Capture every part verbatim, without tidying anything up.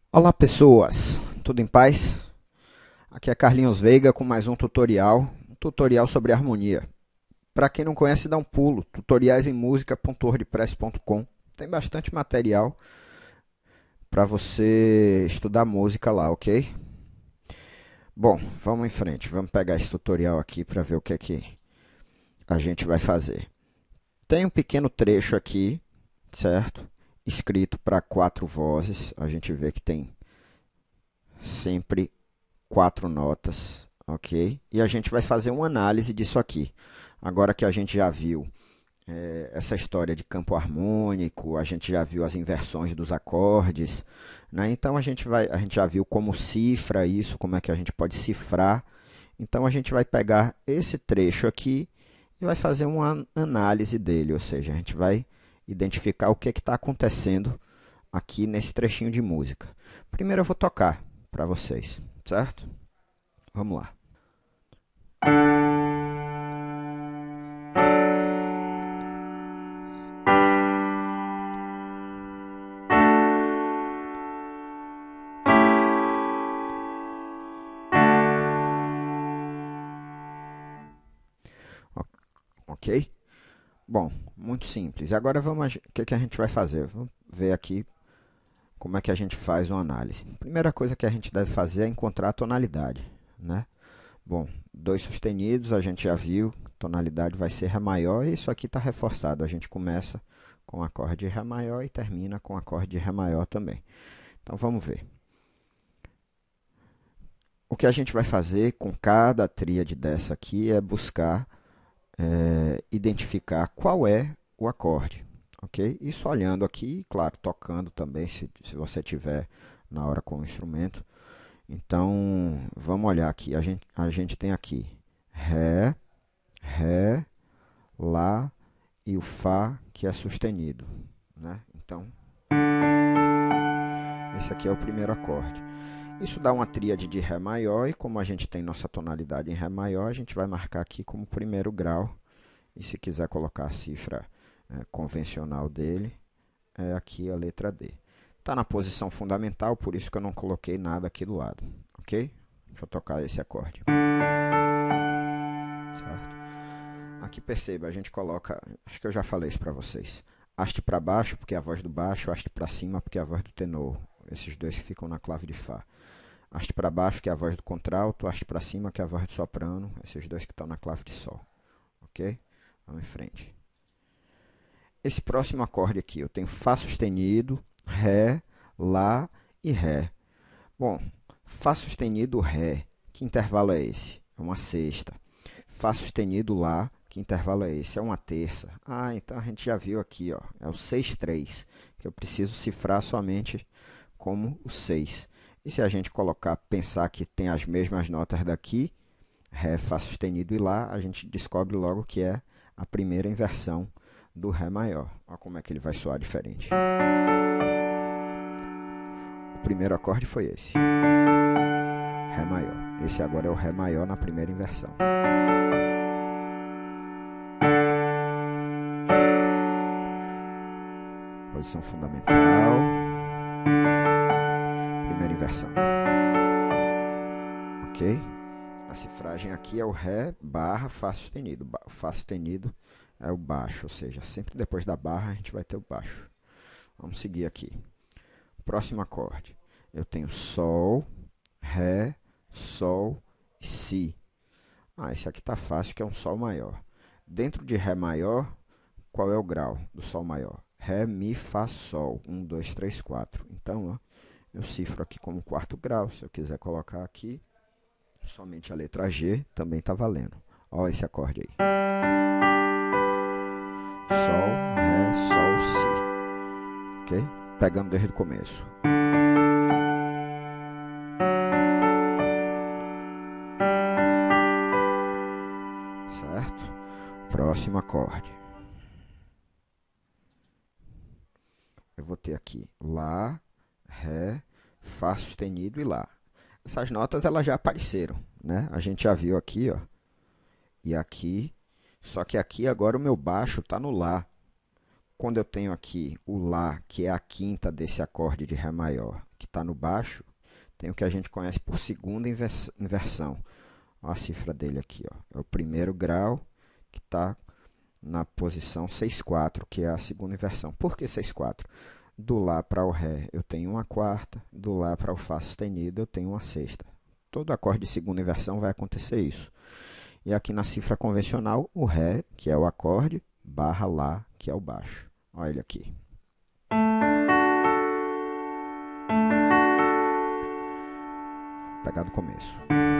Olá pessoas, tudo em paz? Aqui é Carlinhos Veiga com mais um tutorial, um tutorial sobre harmonia. Para quem não conhece, dá um pulo, tutoriais em música ponto wordpress ponto com. Tem bastante material para você estudar música lá, ok? Bom, vamos em frente, vamos pegar esse tutorial aqui para ver o que é que a gente vai fazer. Tem um pequeno trecho aqui, certo? Escrito para quatro vozes, a gente vê que tem sempre quatro notas, ok? E a gente vai fazer uma análise disso aqui. Agora que a gente já viu é, essa história de campo harmônico, a gente já viu as inversões dos acordes, né? Então a gente vai, a gente já viu como cifra isso, como é que a gente pode cifrar. Então a gente vai pegar esse trecho aqui e vai fazer uma análise dele, ou seja, a gente vai identificar o que está acontecendo aqui nesse trechinho de música. Primeiro eu vou tocar para vocês, certo? Vamos lá. Ok? Bom, muito simples. E agora vamos, o que, que a gente vai fazer? Vamos ver aqui como é que a gente faz uma análise. A primeira coisa que a gente deve fazer é encontrar a tonalidade, né? Bom, dois sustenidos, a gente já viu, tonalidade vai ser Ré maior e isso aqui está reforçado. A gente começa com o acorde de Ré maior e termina com o acorde de Ré maior também. Então vamos ver. O que a gente vai fazer com cada tríade dessa aqui é buscar é, identificar qual é o acorde, ok? Isso olhando aqui, claro, tocando também, se, se você tiver na hora com o instrumento. Então, vamos olhar aqui. A gente, a gente tem aqui Ré, Ré, Lá e o Fá, que é sustenido, né? Então, esse aqui é o primeiro acorde. Isso dá uma tríade de Ré maior e como a gente tem nossa tonalidade em Ré maior, a gente vai marcar aqui como primeiro grau. E se quiser colocar a cifra é, convencional dele, é aqui a letra D. Está na posição fundamental, por isso que eu não coloquei nada aqui do lado, ok? Deixa eu tocar esse acorde. Certo? Aqui perceba, a gente coloca, acho que eu já falei isso para vocês, haste para baixo, porque é a voz do baixo, haste para cima, porque é a voz do tenor. Esses dois que ficam na clave de Fá. Haste para baixo, que é a voz do contralto, haste para cima, que é a voz do soprano, esses dois que estão na clave de Sol, ok? Vamos em frente. Esse próximo acorde aqui, eu tenho Fá sustenido, Ré, Lá e Ré. Bom, Fá sustenido, Ré, que intervalo é esse? É uma sexta. Fá sustenido, Lá, que intervalo é esse? É uma terça. Ah, então a gente já viu aqui, ó, é o seis três, que eu preciso cifrar somente como o seis. E se a gente colocar, pensar que tem as mesmas notas daqui, Ré, Fá sustenido e Lá, a gente descobre logo que é a primeira inversão do Ré maior. Olha como é que ele vai soar diferente. O primeiro acorde foi esse. Ré maior. Esse agora é o Ré maior na primeira inversão. Posição fundamental. Primeira inversão. Ok? A cifragem aqui é o Ré barra Fá sustenido. O Fá sustenido é o baixo, ou seja, sempre depois da barra a gente vai ter o baixo. Vamos seguir aqui. Próximo acorde. Eu tenho Sol, Ré, Sol e Si. Ah, esse aqui está fácil, que é um Sol maior. Dentro de Ré maior, qual é o grau do Sol maior? Ré, Mi, Fá, Sol. um, dois, três, quatro. Então, ó, eu cifro aqui como quarto grau. Se eu quiser colocar aqui, somente a letra G também está valendo. Olha esse acorde aí. Sol, Ré, Sol, Si. Ok? Pegando desde o começo. Certo? Próximo acorde. Eu vou ter aqui Lá, Ré, Fá sustenido e Lá. Essas notas elas já apareceram, né? A gente já viu aqui, ó, e aqui. Só que aqui agora o meu baixo está no Lá. Quando eu tenho aqui o Lá, que é a quinta desse acorde de Ré maior, que está no baixo, tem o que a gente conhece por segunda invers inversão. Olha a cifra dele aqui, ó. É o primeiro grau que está na posição seis quatro, que é a segunda inversão. Por que seis quatro? Do Lá para o Ré eu tenho uma quarta, do Lá para o Fá sustenido eu tenho uma sexta. Todo acorde de segunda inversão vai acontecer isso. E aqui na cifra convencional, o Ré, que é o acorde, barra Lá, que é o baixo. Olha ele aqui. Vou pegar do começo.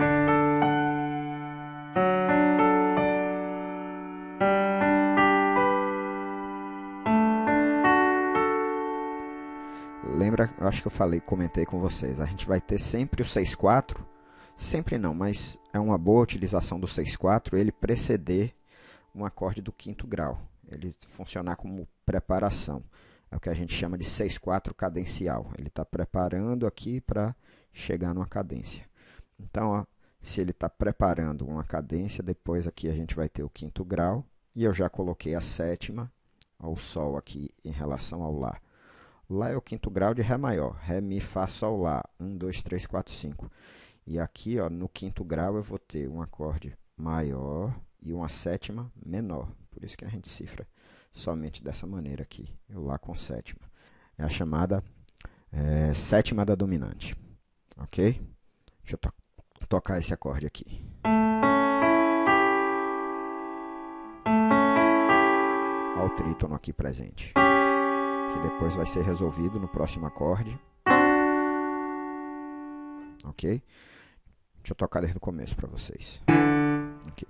Lembra, eu acho que eu falei, comentei com vocês, a gente vai ter sempre o seis quatro, sempre não, mas é uma boa utilização do seis quatro ele preceder um acorde do quinto grau, ele funcionar como preparação, é o que a gente chama de seis quatro cadencial, ele está preparando aqui para chegar numa cadência. Então, ó, se ele está preparando uma cadência, depois aqui a gente vai ter o quinto grau, e eu já coloquei a sétima, ó, o Sol aqui em relação ao Lá. Lá é o quinto grau de Ré maior. Ré, Mi, Fá, Sol, Lá. um, dois, três, quatro, cinco. E aqui, ó, no quinto grau, eu vou ter um acorde maior e uma sétima menor. Por isso que a gente cifra somente dessa maneira aqui. O Lá com sétima. É a chamada é, sétima da dominante. Ok? Deixa eu to tocar esse acorde aqui. Olha o trítono aqui presente, que depois vai ser resolvido no próximo acorde. Ok? Deixa eu tocar desde o começo para vocês. Aqui.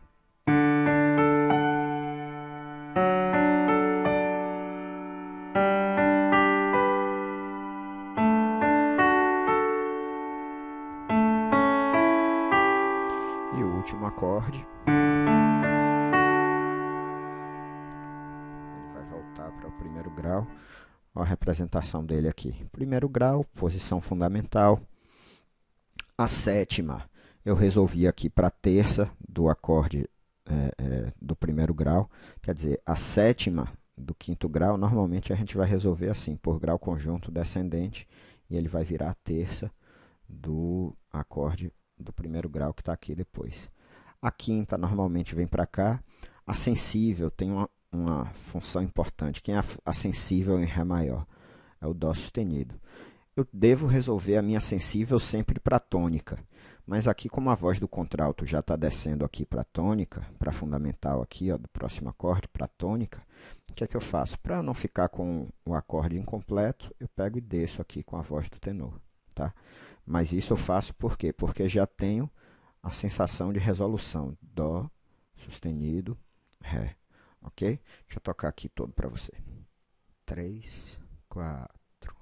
E o último acorde. Ele vai voltar para o primeiro grau. Olha a representação dele aqui. Primeiro grau, posição fundamental. A sétima eu resolvi aqui para a terça do acorde é, é, do primeiro grau. Quer dizer, a sétima do quinto grau, normalmente a gente vai resolver assim, por grau conjunto descendente. E ele vai virar a terça do acorde do primeiro grau que está aqui depois. A quinta normalmente vem para cá. A sensível tem uma uma função importante. Quem é a sensível em Ré maior? É o Dó sustenido. Eu devo resolver a minha sensível sempre para a tônica. Mas aqui, como a voz do contralto já está descendo aqui para a tônica, para a fundamental aqui, ó, do próximo acorde, para a tônica, o que é que eu faço? Para não ficar com o acorde incompleto, eu pego e desço aqui com a voz do tenor. Tá? Mas isso eu faço por quê? Porque já tenho a sensação de resolução. Dó, sustenido, Ré. Ok? Deixa eu tocar aqui todo para você. Três, quatro.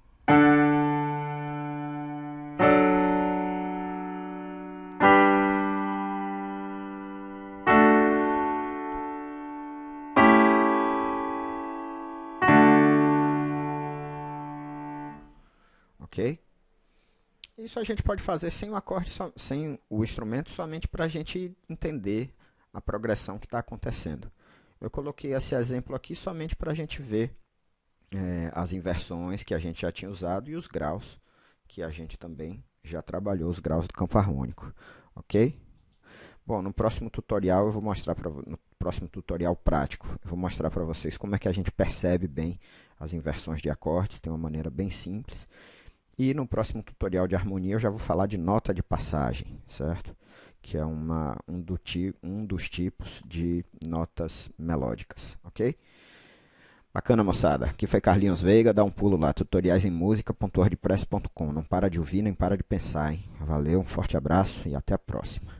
Ok? Isso a gente pode fazer sem o acorde, sem o instrumento, somente para a gente entender a progressão que está acontecendo. Eu coloquei esse exemplo aqui somente para a gente ver é, as inversões que a gente já tinha usado e os graus que a gente também já trabalhou, os graus do campo harmônico. Ok? Bom, no próximo tutorial eu vou mostrar para no próximo tutorial prático, eu vou mostrar para vocês como é que a gente percebe bem as inversões de acordes, tem uma maneira bem simples. E no próximo tutorial de harmonia eu já vou falar de nota de passagem, certo? Que é uma, um, do ti, um dos tipos de notas melódicas, ok? Bacana, moçada. Aqui foi Carlinhos Veiga, dá um pulo lá, tutoriais em música ponto wordpress ponto com. Não para de ouvir, nem para de pensar, hein? Valeu, um forte abraço e até a próxima.